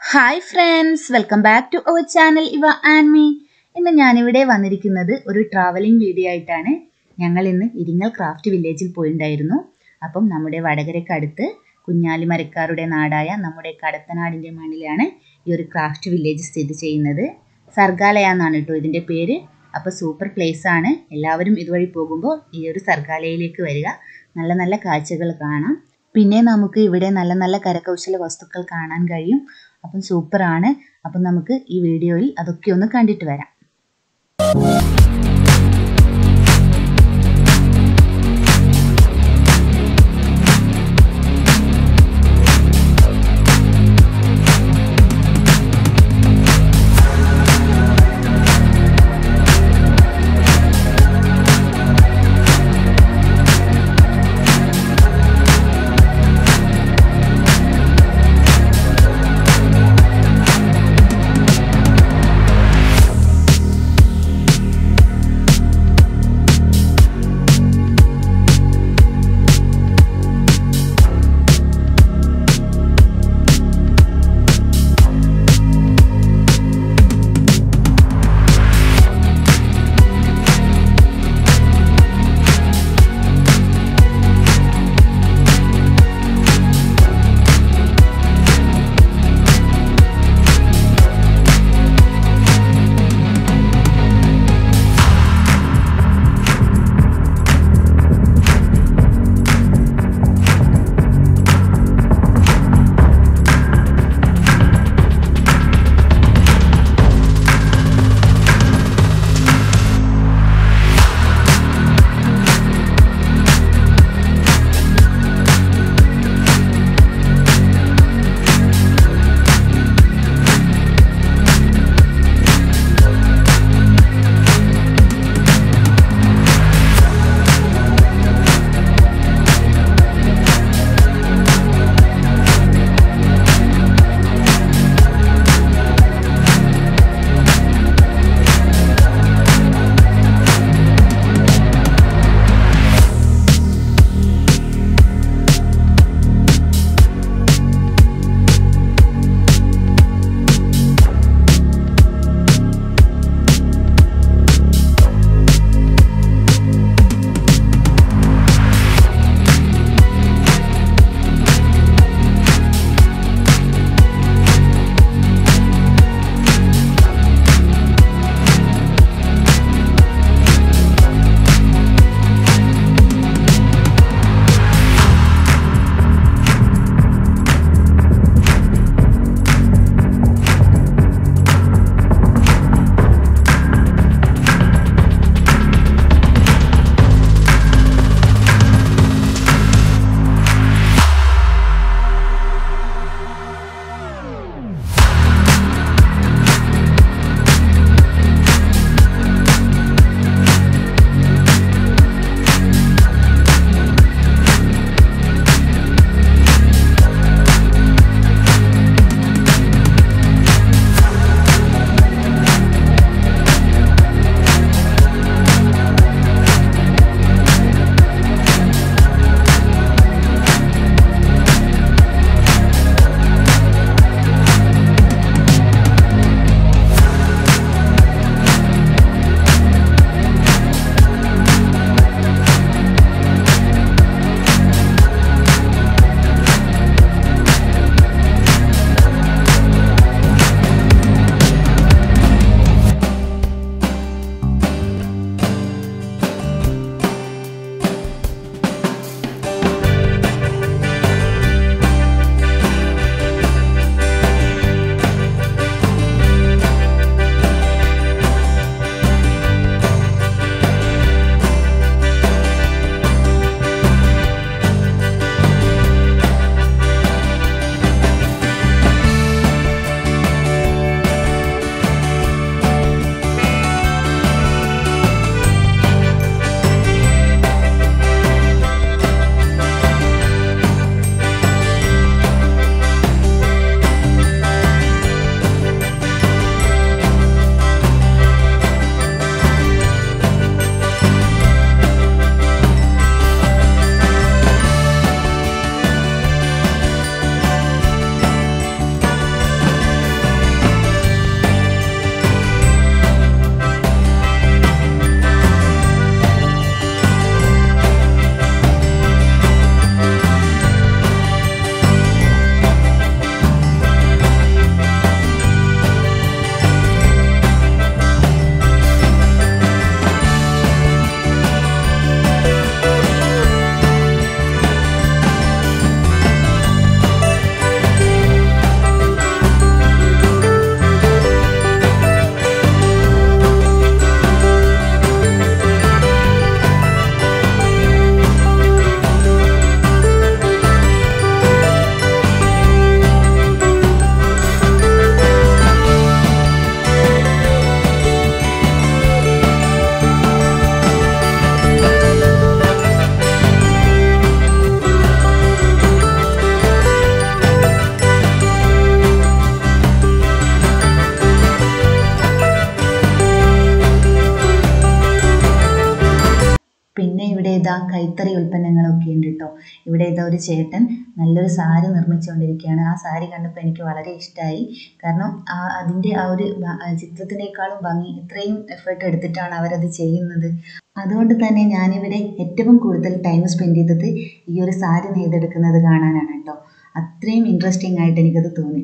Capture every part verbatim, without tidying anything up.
Hi friends, welcome back to our channel Iva and me. ഇന്ന് ഞാൻ ഇവിടെ വന്നിരിക്കുന്നത് ഒരു ട്രാവലിംഗ് വീഡിയോ ആയിട്ടാണ്. ഞങ്ങൾ ഇന്ന് ഇരിങ്ങൽ ക്രാഫ്റ്റ് വില്ലേജിൽ പോയിട്ടുണ്ടായിരുന്നു. അപ്പം നമ്മുടെ വടകരയ്ക്ക് അടുത്ത് കുഞ്ഞാലിമരക്കാരുടെ നാടായ നമ്മുടെ കടത്തനാടിന്റെ മണ്ണിലാണ് ഈ ഒരു ക്രാഫ്റ്റ് വില്ലേജ് സ്ഥിതി ചെയ്യുന്നത്. സർഗാലയ എന്നാണ് ട്ടോ ഇതിന്റെ പേര്. അപ്പോൾ സൂപ്പർ പ്ലേസ് ആണ്. എല്ലാവരും ഇതുവഴി പോകുമ്പോൾ ഈ ഒരു സർഗാലയയിലേക്ക് വരിക. നല്ല നല്ല കാഴ്ചകൾ കാണാം. പിന്നെ നമുക്ക് ഇവിടെ നല്ല നല്ല കരകൗശല വസ്തുക്കൾ കാണാൻ കഴിയും. അപ്പം സൂപ്പറാണ്. അപ്പം നമുക്ക് ഈ വീഡിയോയിൽ അതൊക്കെ ഒന്ന് കണ്ടിട്ട് വരാം. ഇതാ കൈത്തറി ഉൽപ്പന്നങ്ങളൊക്കെ ഉണ്ട് കേട്ടോ. ഇവിടെ ഇതാ ഒരു ചേട്ടൻ നല്ലൊരു സാരി നിർമ്മിച്ചുകൊണ്ടിരിക്കുകയാണ്. ആ സാരി കണ്ടപ്പോൾ എനിക്ക് വളരെ ഇഷ്ടമായി. കാരണം ആ അതിൻ്റെ ആ ഒരു ചിത്രത്തിനേക്കാളും ഭംഗി, ഇത്രയും എഫേർട്ട് എടുത്തിട്ടാണ് അവരത് ചെയ്യുന്നത്. അതുകൊണ്ട് തന്നെ ഞാനിവിടെ ഏറ്റവും കൂടുതൽ ടൈം സ്പെൻഡ് ചെയ്തത് ഈ ഒരു സാരി നെയ്തെടുക്കുന്നത് കാണാനാണ് കേട്ടോ. അത്രയും ഇൻട്രസ്റ്റിംഗ് ആയിട്ട് എനിക്കത് തോന്നി.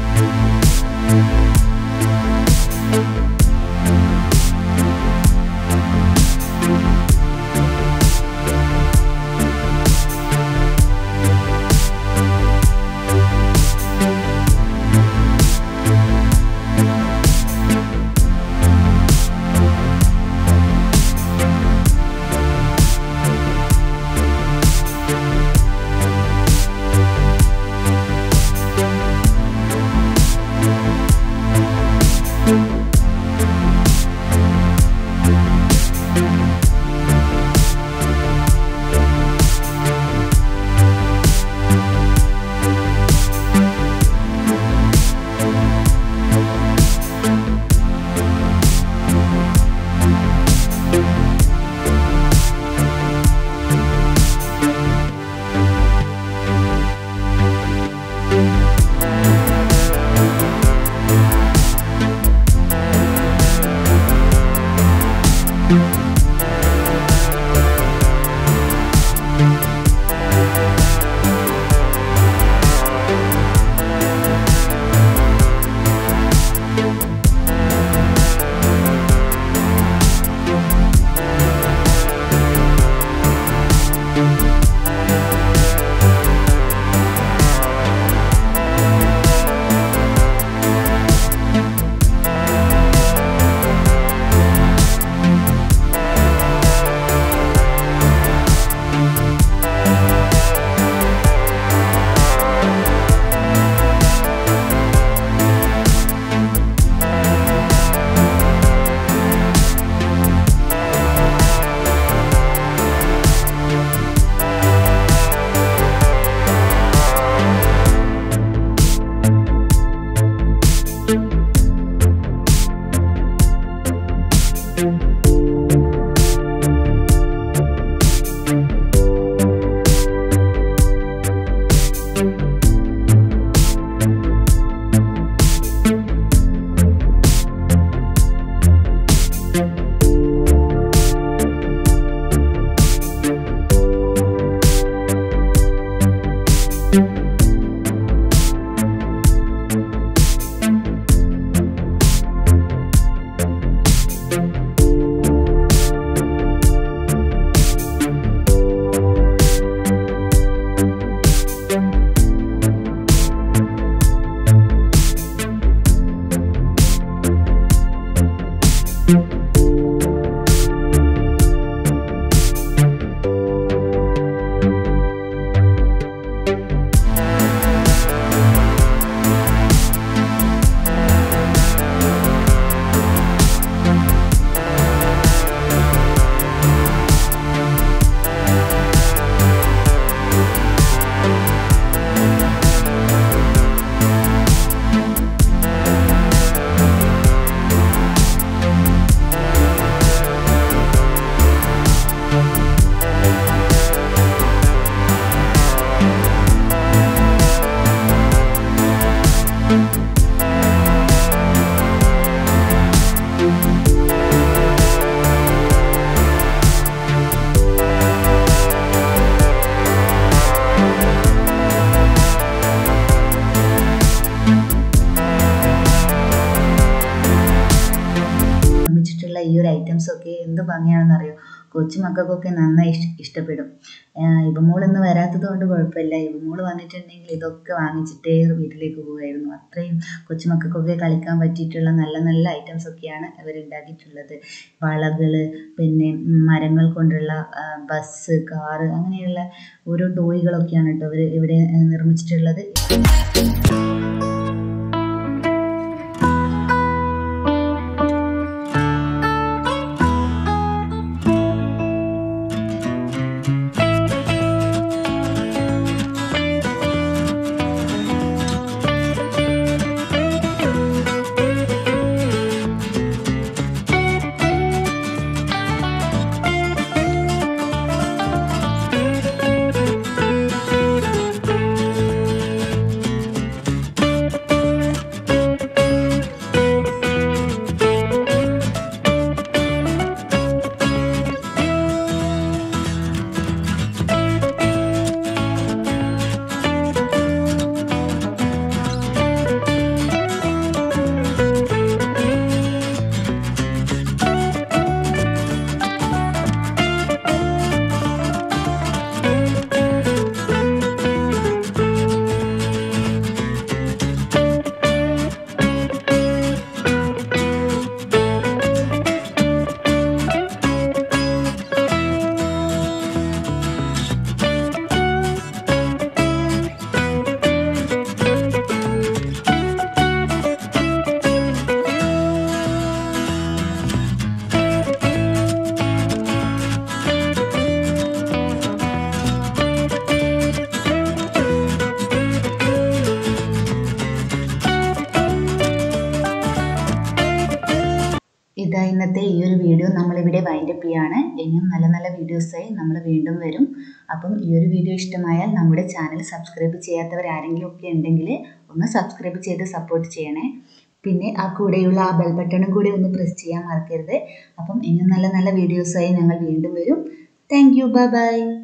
ഈ ഒരു ഐറ്റംസ് ഒക്കെ എന്ത് ഭംഗിയാണെന്ന് അറിയോ. കൊച്ചു മക്കൾക്കൊക്കെ നന്നായി ഇഷ്ടപ്പെടും. ഇവമോൾ ഇന്ന് വരാത്തത് കൊണ്ട് കുഴപ്പമില്ല. ഇവമോൾ വന്നിട്ടുണ്ടെങ്കിൽ ഇതൊക്കെ വാങ്ങിച്ചിട്ടേ വീട്ടിലേക്ക് പോകുമായിരുന്നു. അത്രയും കൊച്ചുമക്കൾക്കൊക്കെ കളിക്കാൻ പറ്റിയിട്ടുള്ള നല്ല നല്ല ഐറ്റംസ് ഒക്കെയാണ് അവരുണ്ടാക്കിയിട്ടുള്ളത്. വളകൾ, പിന്നെ മരങ്ങൾ കൊണ്ടുള്ള ബസ്, കാറ്, അങ്ങനെയുള്ള ഓരോ ടോയ്കളൊക്കെയാണ് കേട്ടോ അവർ ഇവിടെ നിർമ്മിച്ചിട്ടുള്ളത്. നമ്മളിവിടെ വൈൻഡപ്പ് ചെയ്യാണ്. ഇനിയും നല്ല നല്ല വീഡിയോസായി നമ്മൾ വീണ്ടും വരും. അപ്പം ഈ ഒരു വീഡിയോ ഇഷ്ടമായാൽ നമ്മുടെ ചാനൽ സബ്സ്ക്രൈബ് ചെയ്യാത്തവർ ആരെങ്കിലും ഒക്കെ ഉണ്ടെങ്കിൽ ഒന്ന് സബ്സ്ക്രൈബ് ചെയ്ത് സപ്പോർട്ട് ചെയ്യണേ. പിന്നെ ആ കൂടെയുള്ള ആ ബെൽ ബട്ടണും കൂടി ഒന്ന് പ്രസ് ചെയ്യാൻ മറക്കരുത്. അപ്പം ഇനിയും നല്ല നല്ല വീഡിയോസായി ഞങ്ങൾ വീണ്ടും വരും. Thank you. Bye by.